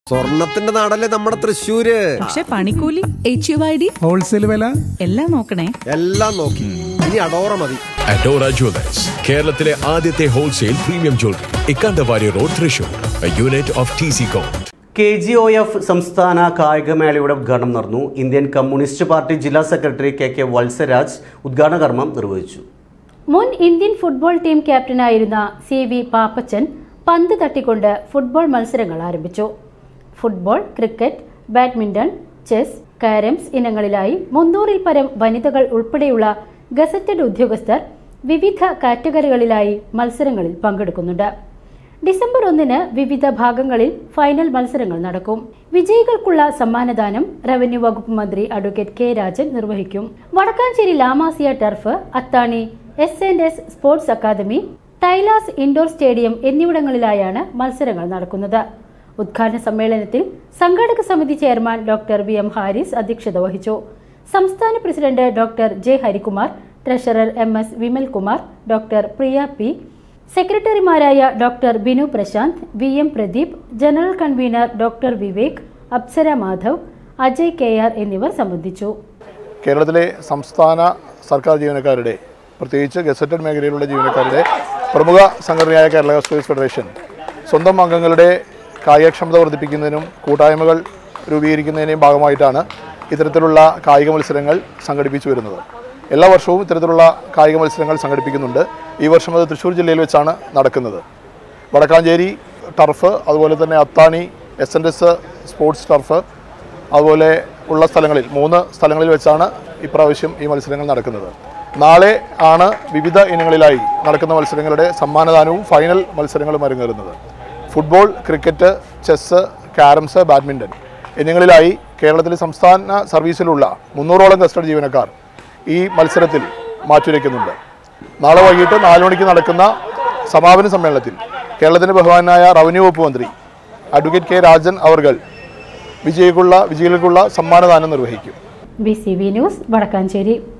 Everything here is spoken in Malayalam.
സ്വർണത്തിന്റെ നാടല്ലേ നമ്മുടെ തൃശ്ശൂര്. പക്ഷെ പണിക്കൂലി, HUID, ഹോൾസെയിൽ വില എല്ലാം നോക്കണേ. എല്ലാം നോക്കി. ഇനി അഡോറ മതി. അഡോറ ജ്വല്ലേഴ്സ്, കേരളത്തിലെ ആദ്യത്തെ ഹോൾസെയിൽ പ്രീമിയം ജ്വല്ലറി, ഇക്കാണ്ടവാരി road, Thrissur, unit of TC code. KGOF സംസ്ഥാന കായികമേളയുടെ ഉദ്ഘാടനം നടന്നു. ഇന്ത്യൻ കമ്മ്യൂണിസ്റ്റ് പാർട്ടി ജില്ലാ സെക്രട്ടറി KK വത്സരാജ് ഉദ്ഘാടന കർമ്മം നിർവഹിച്ചു. മുൻ ഇന്ത്യൻ ഫുട്ബോൾ ടീം ക്യാപ്റ്റനായിരുന്ന CV പാപ്പച്ചൻ പന്ത് തട്ടിക്കൊണ്ട് ഫുട്ബോൾ മത്സരങ്ങൾ ആരംഭിച്ചു. Football, cricket, badminton, chess, carroms ഇനങ്ങളിലായി 300-ൽ പരം വനിതകൾ ഉൾപ്പെടെയുള്ള ഗസറ്റഡ് ഉദ്യോഗസ്ഥർ വിവിധ കാറ്റഗറികളിലായി മത്സരങ്ങളിൽ പങ്കെടുക്കുന്നുണ്ട്. ഡിസംബർ 1-ന് വിവിധ ഭാഗങ്ങളിൽ ഫൈനൽ മത്സരങ്ങൾ നടക്കും. വിജയികൾക്കുള്ള സമ്മാനദാനം റവന്യൂ വകുപ്പ് മന്ത്രി അഡ്വക്കേറ്റ് K. രാജൻ നിർവഹിക്കും. Vadakkanchery La Masia turf, Athani S&S sports academy, ടൈലാസ് ഇൻഡോർ സ്റ്റേഡിയം എന്നിവിടങ്ങളിലായാണ് മത്സരങ്ങൾ നടക്കുന്നത്. ഉദ്ഘാടന സമ്മേളനത്തിൽ സംഘാടക സമിതി ചെയർമാൻ ഡോക്ടർ VM ഹാരിസ് അധ്യക്ഷത വഹിച്ചു. സംസ്ഥാന president doctor J. Harikumar, treasurer MS Vimalkumar, doctor Priya P, സെക്രട്ടറിമാരായ doctor Binu Prashanth, VM Pradeep, general convener doctor Vivek, Apsara Madhav, Ajay KR എന്നിവർ സംബന്ധിച്ചു. കേരളത്തിലെ സംസ്ഥാന സർക്കാർ ജീവനക്കാരുടെ, പ്രത്യേകിച്ച് ഗസറ്റഡ് മേഖലയിലുള്ള ജീവനക്കാരുടെ പ്രമുഖ സംഘടനയായ കേരള സ്പോർട്സ് ഫെഡറേഷൻ സ്വന്തം അംഗങ്ങളുടെ കായികക്ഷമത വർദ്ധിപ്പിക്കുന്നതിനും കൂട്ടായ്മകൾ രൂപീകരിക്കുന്നതിൻ്റെയും ഭാഗമായിട്ടാണ് ഇത്തരത്തിലുള്ള കായിക മത്സരങ്ങൾ സംഘടിപ്പിച്ചു വരുന്നത്. എല്ലാ വർഷവും ഇത്തരത്തിലുള്ള കായിക മത്സരങ്ങൾ സംഘടിപ്പിക്കുന്നുണ്ട്. ഈ വർഷം അത് തൃശ്ശൂർ ജില്ലയിൽ വെച്ചാണ് നടക്കുന്നത്. വടക്കാഞ്ചേരി ടർഫ്, അതുപോലെ തന്നെ അത്താണി S&S സ്പോർട്സ് ടർഫ്, അതുപോലെ ഉള്ള സ്ഥലങ്ങളിൽ 3 സ്ഥലങ്ങളിൽ വെച്ചാണ് ഇപ്രാവശ്യം ഈ മത്സരങ്ങൾ നടക്കുന്നത്. നാളെ ആണ് വിവിധ ഇനങ്ങളിലായി നടക്കുന്ന മത്സരങ്ങളുടെ സമ്മാനദാനവും ഫൈനൽ മത്സരങ്ങളും അരങ്ങേറുന്നത്. Football, cricket, chess, carroms, badminton എന്നിവങ്ങളിലായി കേരളത്തിലെ സംസ്ഥാന സർവീസിലുള്ള 300ഓളം ഗസ്റ്റഡ് ജീവനക്കാർ ഈ മത്സരത്തിൽ മാറ്റുരയ്ക്കുന്നുണ്ട്. നാളെ വൈകിട്ട് 4 മണിക്ക് നടക്കുന്ന സമാപന സമ്മേളനത്തിൽ കേരളത്തിൻ്റെ ബഹുമാനായ റവന്യൂ വകുപ്പ് മന്ത്രി അഡ്വക്കേറ്റ് K. രാജൻ അവർകൾ വിജയികൾക്കുള്ള സമ്മാനദാനം നിർവഹിക്കും. BCV news, Vadakkanchery.